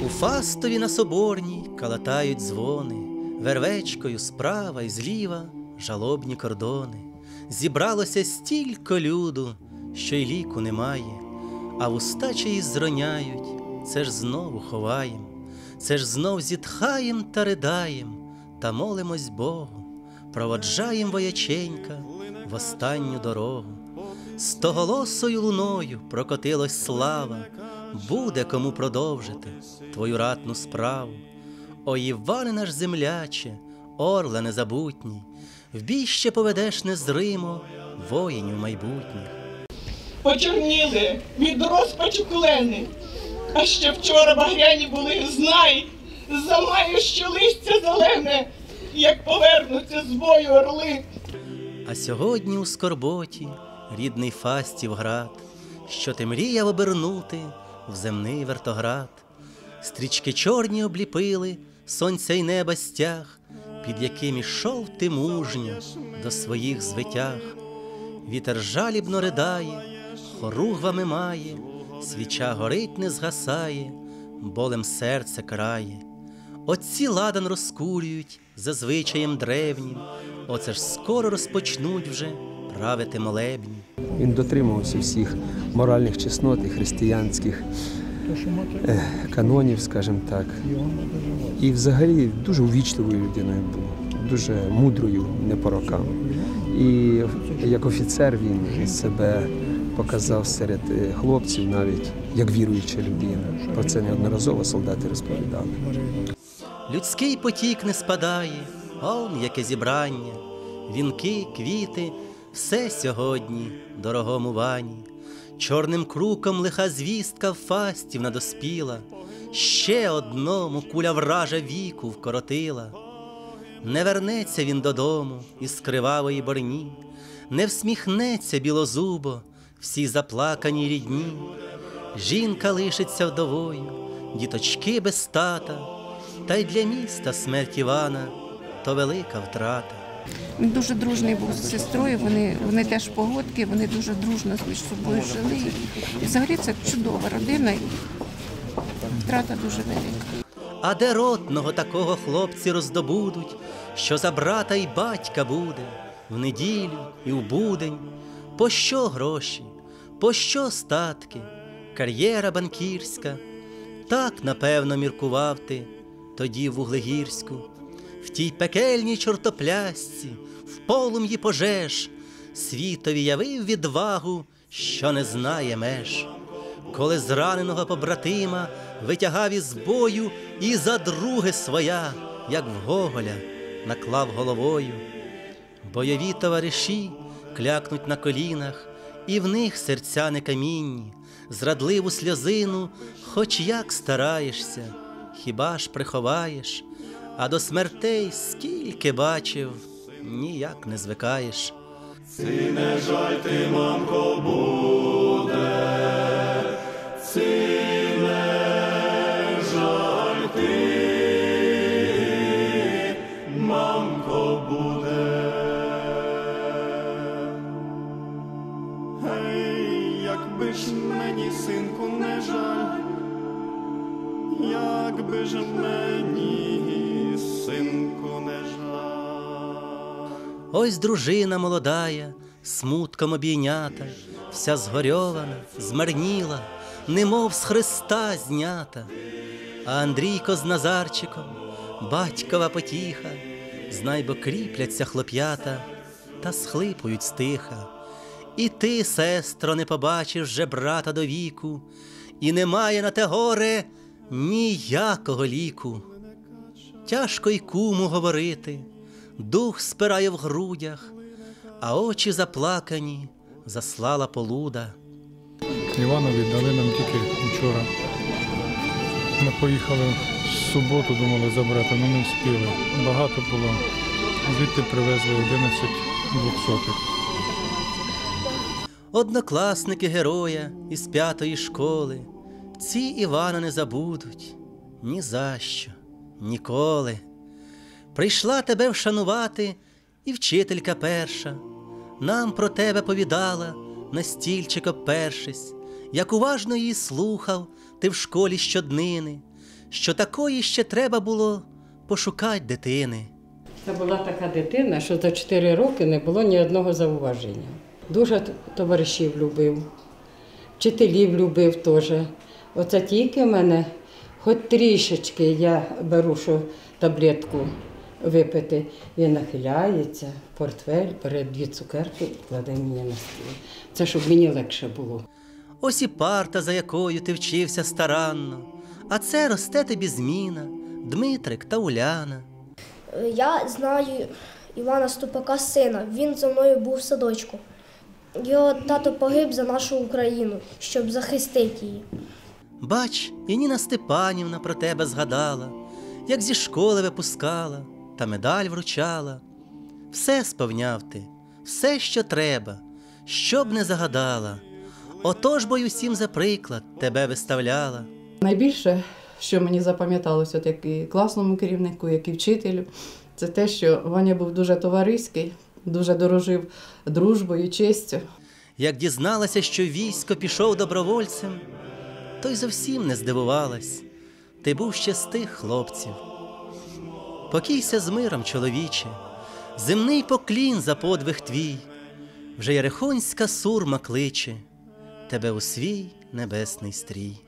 У Фастові на Соборній калатають дзвони, вервечкою справа і зліва жалобні кордони. Зібралося стілько люду, що й ліку немає, а вуста чиї зроняють, це ж знову ховаєм, це ж знов зітхаєм та ридаєм, та молимось Богу, проводжаєм вояченька в останню дорогу. Стоголосою луною прокотилась слава, буде кому продовжити твою ратну справу. О, Іване наш земляче, орле незабутній, в бій ще поведеш незримо воїнів майбутніх. Почорніли від розпачу клени, а ще вчора багряні були, знай, замаю, що листя зелене, як повернуться з бою орли. А сьогодні у скорботі рідний Фастів град, що ти мріяв обернути в земний вертоград. Стрічки чорні обліпили сонця й неба стяг, під яким ішов ти мужньо до своїх звитяг. Вітер жалібно ридає, хоругвами має, свіча горить не згасає, болем серце крає. Отці ладан розкурюють за звичаєм древнім, оце ж скоро розпочнуть вже правити молебні. Він дотримувався всіх моральних чеснот і християнських канонів, скажімо так. І взагалі дуже увічливою людиною був, дуже мудрою, не по рокам. І як офіцер він себе показав серед хлопців навіть як віруюча людина. Про це неодноразово солдати розповідали. Людський потік не спадає, он яке зібрання, вінки, квіти, все сьогодні дорогому Вані. Чорним круком лиха звістка в Фастів надоспіла, ще одному куля вража віку вкоротила. Не вернеться він додому із кривавої борні, не всміхнеться білозубо всі заплакані рідні. Жінка лишиться вдовою, діточки без тата, та й для міста смерть Івана то велика втрата. Він дуже дружний був з сестрою, вони теж погодки, вони дуже дружно між собою жили. І взагалі це чудова родина, і втрата дуже велика. А де ротного такого хлопці роздобудуть, що за брата й батька буде в неділю і в будень? Пощо гроші, пощо статки, кар'єра банкірська? Так, напевно, міркував ти тоді в Вуглегірську, в тій пекельній чортоплясці, в полум'ї пожеж, світові явив відвагу, що не знає меж. Коли зраненого побратима витягав із бою і за друге своя, як в Гоголя, наклав головою. Бойові товариші клякнуть на колінах, і в них серця не камінні, зрадливу сльозину хоч як стараєшся, хіба ж приховаєш, а до смертей скільки бачив, ніяк не звикаєш. Сине, жаль ти, мамко, буде, сине, жаль ти, мамко, буде. Гей, якби ж мені, синку, не жаль, якби ж мені, синку, не жаль. Ось дружина молодая, смутком обійнята, вся згорьована, змарніла, немов з хреста знята. А Андрійко з Назарчиком, батькова потіха, знай, бо кріпляться хлоп'ята та схлипують стиха. І ти, сестро, не побачиш же брата до віку, і немає на те горе ніякого ліку. Тяжко й куму говорити, дух спирає в грудях, а очі заплакані заслала полуда. Івана віддали нам тільки вчора. Ми поїхали в суботу, думали забрати, але не встигли. Багато було. Звідти привезли 11 двохсотих. Однокласники героя із 5-ї школи ці Івана не забудуть ні за що, ніколи. Прийшла тебе вшанувати і вчителька перша, нам про тебе повідала, на стільчик обпершись, як уважно її слухав ти в школі щоднини, що такої ще треба було пошукать дитини. Це була така дитина, що за 4 роки не було ні одного зауваження. Дуже товаришів любив, вчителів любив теж. Оце тільки в мене, хоч трішечки я беру, що таблетку випити, він нахиляється, портфель, бере 2 цукерки і кладе мені на стіл. Це щоб мені легше було. Ось і парта, за якою ти вчився старанно, а це росте тобі зміна, Дмитрик та Уляна. Я знаю Івана Ступака сина, він зі мною був в садочку. Його тато погиб за нашу Україну, щоб захистити її. Бач, і Ніна Степанівна про тебе згадала, як зі школи випускала та медаль вручала. Все сповняв ти, все, що треба, щоб не загадала. Отож бо й усім за приклад тебе виставляла. Найбільше, що мені запам'яталося, як і класному керівнику, як і вчителю, це те, що Ваня був дуже товариський, дуже дорожив дружбою, честю. Як дізналася, що в військо пішов добровольцем, то й зовсім не здивувалась. Ти був ще з тих хлопців. Покійся з миром, чоловіче, земний поклін за подвиг твій. Вже Єрихонська сурма кличе тебе у свій небесний стрій.